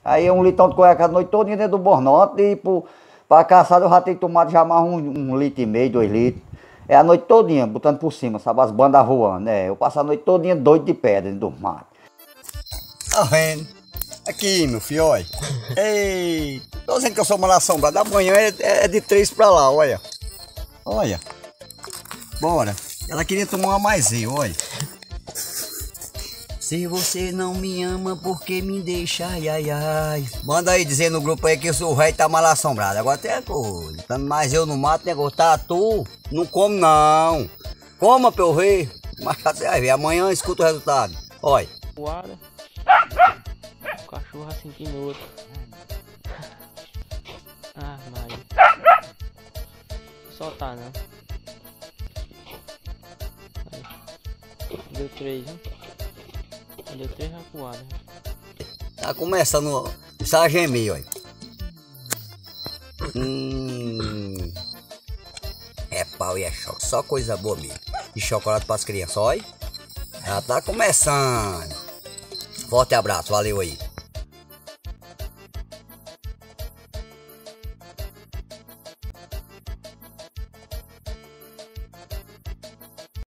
Aí 1 litrão de cueca a noite toda dentro do bornote e pra caçada eu já tenho tomado já mais 1,5 litro, 2 litros. É a noite todinha, botando por cima, sabe? As bandas voando, né? Eu passo a noite todinha doido de pedra dentro do mato. Tá vendo? Aqui, meu filho, olha. Ei, tô dizendo que eu sou mal assombrado. Amanhã é de 3 pra lá, olha. Olha. Bora. Ela queria tomar uma mais eu, olha. Se você não me ama, por que me deixa, ai, ai, ai. Manda aí dizer no grupo aí que o velho tá mal assombrado. Agora tem coisa. Estando mais eu no mato, negócio tá tu. Não come não. Coma pra eu ver. Mas você vai ver. Amanhã escuta o resultado. Olha. O cachorro assim que no outro. Ah, Maria. Só tá, né? Deu 3, hein? Deu 3 recuadas. Tá começando a gemer, olha. É pau e é choque. Só coisa boa mesmo. E chocolate pras crianças, olha. Já tá começando. Forte abraço, valeu aí.